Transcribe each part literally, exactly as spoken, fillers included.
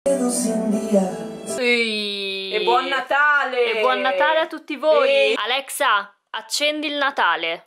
Sì. E buon Natale! E buon Natale a tutti voi! E... Alexa, accendi il Natale.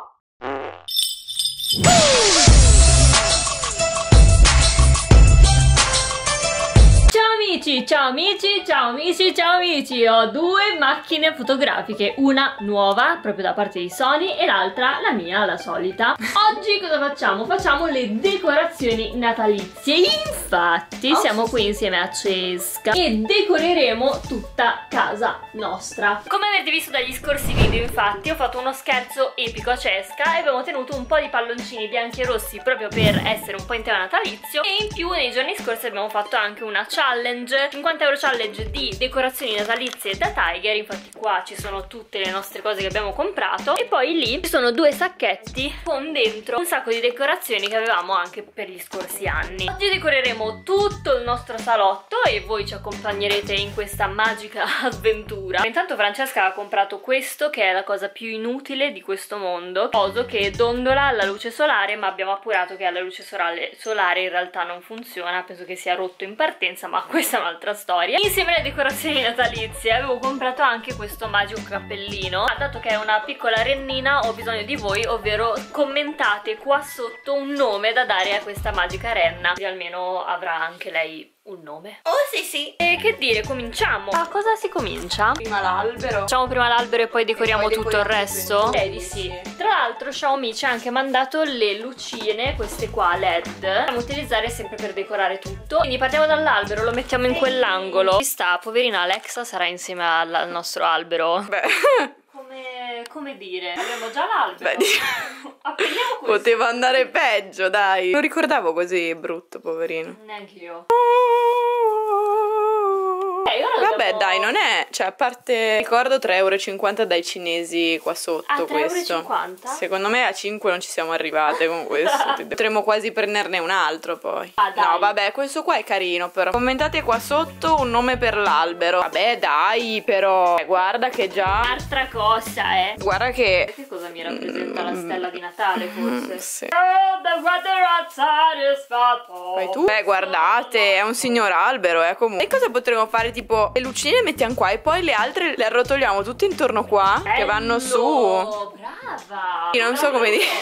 Ciao amici, ciao amici, ciao amici, ciao amici! Ho due macchine fotografiche, una nuova proprio da parte di Sony e l'altra la mia, la solita. Oggi cosa facciamo? Facciamo le decorazioni natalizie. Infatti siamo qui insieme a Cesca e decoreremo tutta casa nostra. Come avete visto dagli scorsi video, infatti ho fatto uno scherzo epico a Cesca e abbiamo tenuto un po' di palloncini bianchi e rossi proprio per essere un po' in tema natalizio, e in più nei giorni scorsi abbiamo fatto anche una challenge, cinquanta euro challenge di decorazioni natalizie da Tiger. Infatti qua ci sono tutte le nostre cose che abbiamo comprato e poi lì ci sono due sacchetti con dentro un sacco di decorazioni che avevamo anche per gli scorsi anni. Oggi decoreremo tutto il nostro salotto e voi ci accompagnerete in questa magica avventura. Intanto Francesca ha comprato questo, che è la cosa più inutile di questo mondo, coso che dondola alla luce solare, ma abbiamo appurato che alla luce solare, solare in realtà non funziona, penso che sia rotto in partenza, ma questa è un'altra storia. Insieme alle decorazioni natalizie avevo comprato anche questo magico cappellino, ma dato che è una piccola rennina ho bisogno di voi, ovvero commentate qua sotto un nome da dare a questa magica renna, così almeno avrà anche lei un nome. Oh sì sì. E che dire, cominciamo. A cosa si comincia? Prima l'albero. Facciamo prima l'albero e poi decoriamo poi tutto il resto? decoriamo Direi tutto, di sì. sì. Tra l'altro Xiaomi ci ha anche mandato le lucine, queste qua L E D, da utilizzare sempre per decorare tutto. Quindi partiamo dall'albero, lo mettiamo in quell'angolo. Ci sta, poverina Alexa sarà insieme al, al nostro albero. Beh. Come, come dire, abbiamo già l'albero. Beh, appelliamo questo. poteva andare peggio, dai. Non ricordavo così brutto, poverino. Neanch'io. Vabbè dai, non è, cioè a parte ricordo tre e cinquanta euro dai cinesi qua sotto. A tre e questo cinquanta euro? Secondo me a cinque non ci siamo arrivate con questo. Potremmo quasi prenderne un altro poi. Ah, dai. No vabbè, questo qua è carino però. Commentate qua sotto un nome per l'albero. Vabbè dai, però eh, guarda che già Un'altra cosa, eh. Guarda che Che cosa mi rappresenta la stella di Natale, forse? sì. Oh, the weather outside is fatto. Fai tu? Eh guardate, è un signor albero, eh comunque. E cosa potremmo fare? Tipo le lucine le mettiamo qua e poi le altre le arrotoliamo tutte intorno qua, Bello, che vanno su. brava. Io non so come dire.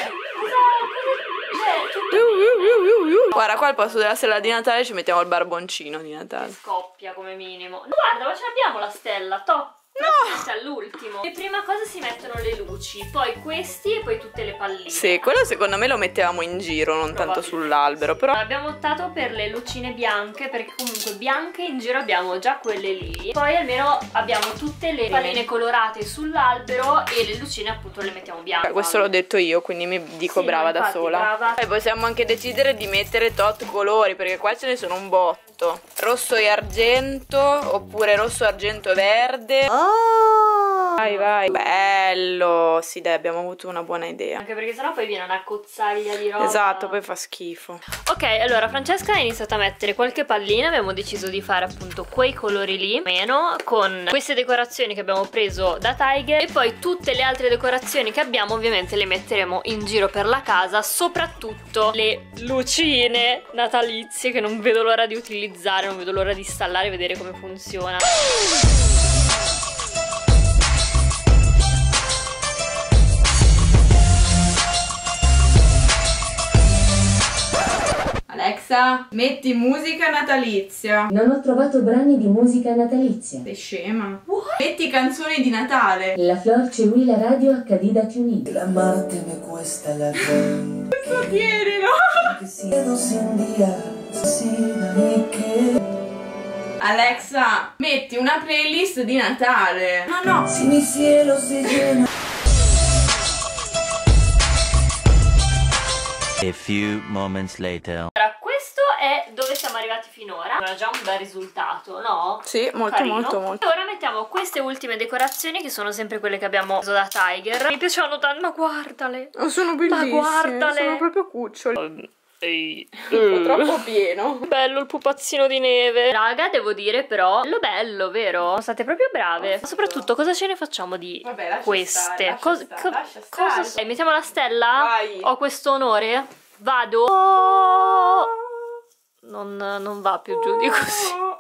Guarda, qua al posto della stella di Natale ci mettiamo il barboncino di Natale. Scoppia come minimo. Guarda, ma ce l'abbiamo la stella, to. No! All'ultimo. E prima cosa si mettono le luci, poi questi e poi tutte le palline. Sì, quello secondo me lo mettevamo in giro, non tanto sull'albero, però abbiamo optato per le lucine bianche, perché comunque bianche in giro abbiamo già quelle lì. Poi almeno abbiamo tutte le palline colorate sull'albero e le lucine appunto le mettiamo bianche. Beh, questo l'ho detto io, quindi mi dico Sì, brava infatti, da sola. brava. Poi possiamo anche decidere di mettere tot colori, perché qua ce ne sono un botto. Rosso e argento, oppure rosso, argento e verde. Oh! Vai, vai. Bello. Sì, dai, abbiamo avuto una buona idea. Anche perché sennò poi viene una cozzaglia di roba. Esatto, poi fa schifo. Ok, allora Francesca ha iniziato a mettere qualche pallina. Abbiamo deciso di fare appunto quei colori lì, meno, con queste decorazioni che abbiamo preso da Tiger. E poi tutte le altre decorazioni che abbiamo ovviamente le metteremo in giro per la casa, soprattutto le lucine natalizie che non vedo l'ora di utilizzare, non vedo l'ora di installare e vedere come funziona. Alexa, metti musica natalizia. Non ho trovato brani di musica natalizia. Sei scema? What? Metti canzoni di Natale. La Flor Cewì la radio acca di da Tunisi. La Marte me cuesta la gente. Cosa tieni, no? Que si dedos en día, si y que Alexa, metti una playlist di Natale. No, no. si mi cielo se llena. A few moments later. Allora, questo è dove siamo arrivati finora. Era già un bel risultato, no? Sì, molto Carino. molto molto. E ora mettiamo queste ultime decorazioni che sono sempre quelle che abbiamo preso da Tiger. Mi piacevano tanto, ma guardale. Oh, sono bellissime. Ma guardale. Sono proprio cuccioli. Ehi. Un po' troppo pieno. Bello il pupazzino di neve. Raga, devo dire però, bello bello, vero? Sono state proprio brave. Ma soprattutto cosa ce ne facciamo di Vabbè, lascia queste? stare, lascia Cos- stare, co- lascia stare. cosa sei? Mettiamo la stella? Vai. Ho questo onore? Vado? Oh! Non, non va più giù di così.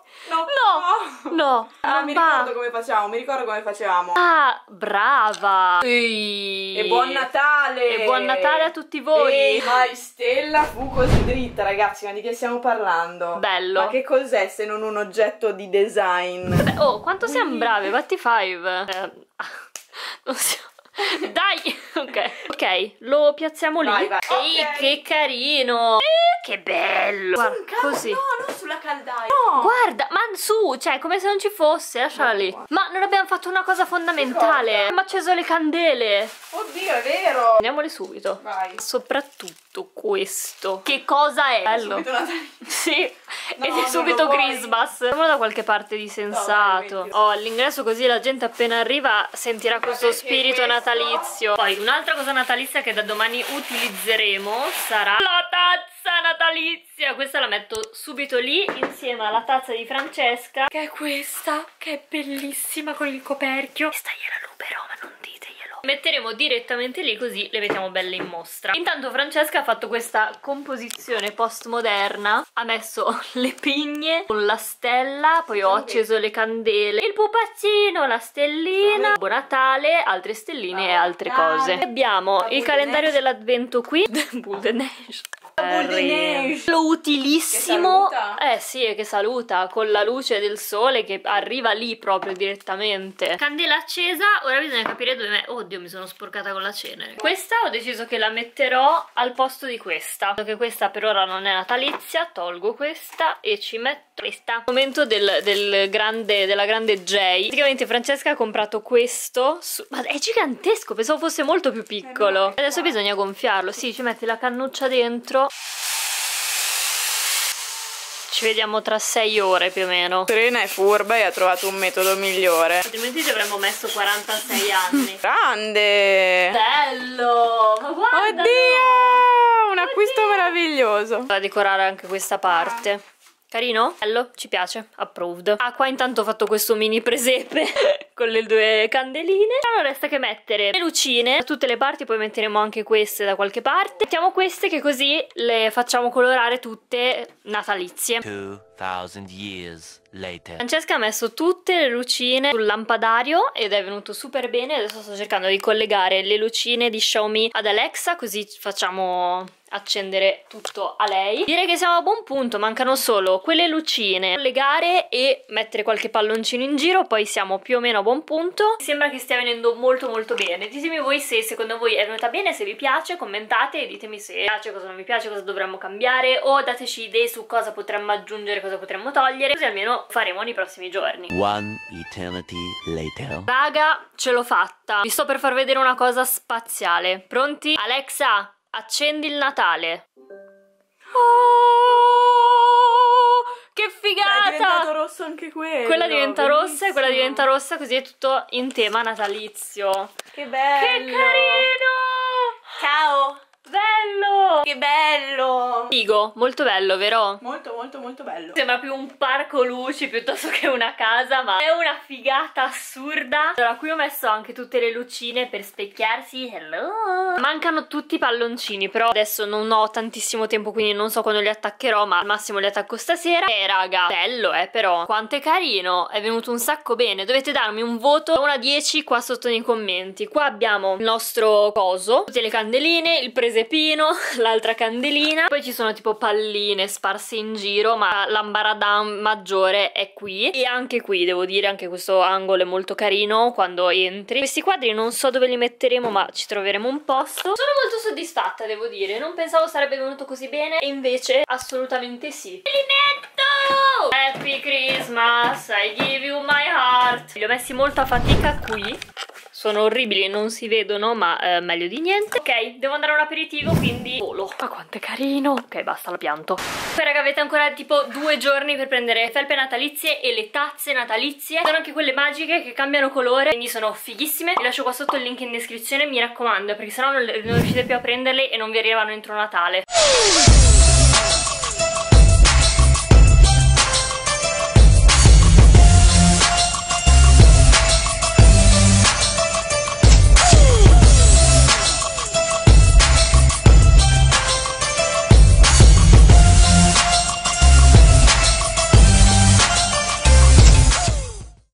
no, Ah, non mi va. ricordo come facciamo, mi ricordo come facevamo. Ah, brava. Ehi. E buon Natale! E buon Natale a tutti voi. Ehi, mai Stella fu così dritta, ragazzi, ma di che stiamo parlando? Bello. Ma che cos'è se non un oggetto di design? Beh, oh, quanto siamo bravi, batti five. Eh, non so. Dai, ok. Ok, lo piazziamo lì. Vai, vai. Ehi, Ok. che carino. Eh, che bello. Guarda, così. No, non sulla caldaia. No. Guarda, ma su, cioè, come se non ci fosse, lasciala lì. Ma non abbiamo fatto una cosa fondamentale. cosa? Abbiamo acceso le candele. Oddio, è vero. Andiamole subito. Vai. Soprattutto questo. Che cosa è? Bello. Subito Natale. Sì, No, ed è non subito lo vuoi? Christmas. Andiamo da qualche parte di sensato. metti. Oh, all'ingresso così la gente appena arriva sentirà questo perché spirito questo- natalizio. Poi un'altra cosa natalizia che da domani utilizzeremo sarà la tazza natalizia. Questa la metto subito lì insieme alla tazza di Francesca, che è questa, che è bellissima con il coperchio. Questa gliela ruberò, ma non diteglielo. Metteremo direttamente lì così le mettiamo belle in mostra. Intanto Francesca ha fatto questa composizione postmoderna. Ha messo le pigne con la stella, poi ho acceso le candele, il pupazzino, la stellina, Buon Natale, altre stelline e altre cose. Abbiamo il calendario dell'avvento qui. Boule de neige. Boule de neige. Lo utilissimo. Che saluta. Eh sì, e che saluta con la luce del sole che arriva lì proprio direttamente. Candela accesa, ora bisogna capire dove me... Oddio, mi sono sporcata con la cenere. Questa ho deciso che la metterò al posto di questa. Dato che questa per ora non è natalizia, tolgo questa e ci metto questa. Momento del, del grande, della grande J. Praticamente Francesca ha comprato questo su... Ma è gigantesco, pensavo fosse molto più piccolo. Adesso bisogna gonfiarlo. Sì, ci metti la cannuccia dentro. Ci vediamo tra sei ore più o meno. Serena è furba e ha trovato un metodo migliore. Altrimenti ci avremmo messo quarantasei anni. Grande! Bello! Ma guarda! Oddio! Un acquisto meraviglioso. Da decorare anche questa parte. Carino? Bello? Ci piace? Approved. Ah, qua intanto ho fatto questo mini presepe con le due candeline. Allora resta che mettere le lucine da tutte le parti, poi metteremo anche queste da qualche parte. Mettiamo queste che così le facciamo colorare tutte natalizie. Two thousand years later. Francesca ha messo tutte le lucine sul lampadario ed è venuto super bene. Adesso sto cercando di collegare le lucine di Xiaomi ad Alexa, così facciamo accendere tutto a lei. Direi che siamo a buon punto, mancano solo quelle lucine, collegare e mettere qualche palloncino in giro, poi siamo più o meno a buon punto. Sembra che stia venendo molto molto bene. Ditemi voi se secondo voi è venuta bene, se vi piace, commentate e ditemi se vi piace, cosa non vi piace, cosa dovremmo cambiare, o dateci idee su cosa potremmo aggiungere, cosa potremmo togliere, così almeno faremo nei prossimi giorni. One eternity later. Raga, ce l'ho fatta. Vi sto per far vedere una cosa spaziale. Pronti? Alexa, accendi il Natale. Oh, che figata! È diventato rosso anche quello. Quella diventa bellissimo. rossa e quella diventa rossa, così è tutto in tema natalizio. Che bello! Che carino! Ciao! Bello! Che bello! Figo, molto bello, vero? Molto molto molto bello. Sembra più un parco luci piuttosto che una casa, ma è una figata assurda. Allora, qui ho messo anche tutte le lucine per specchiarsi. Hello! Mancano tutti i palloncini, però adesso non ho tantissimo tempo, quindi non so quando li attaccherò, ma al massimo li attacco stasera. E raga, bello eh, però. Quanto è carino, è venuto un sacco bene. Dovete darmi un voto da uno a dieci qua sotto nei commenti. Qua abbiamo il nostro coso, tutte le candeline, il presepino, l'altra candelina, poi ci sono tipo palline sparse in giro, ma l'ambaradan maggiore è qui. E anche qui, devo dire, anche questo angolo è molto carino quando entri. Questi quadri non so dove li metteremo, ma ci troveremo un posto. Sono molto soddisfatta, devo dire, non pensavo sarebbe venuto così bene e invece assolutamente sì. Li metto! Happy Christmas, I give you my heart. Li ho messi molta fatica qui. Sono orribili, non si vedono, ma eh, meglio di niente. Ok, devo andare a un aperitivo, quindi volo. Ma quanto è carino. Ok, basta, la pianto. Poi raga, avete ancora tipo due giorni per prendere le felpe natalizie e le tazze natalizie. Sono anche quelle magiche che cambiano colore, quindi sono fighissime. Vi lascio qua sotto il link in descrizione, mi raccomando, perché sennò non, non riuscite più a prenderle e non vi arrivano entro Natale.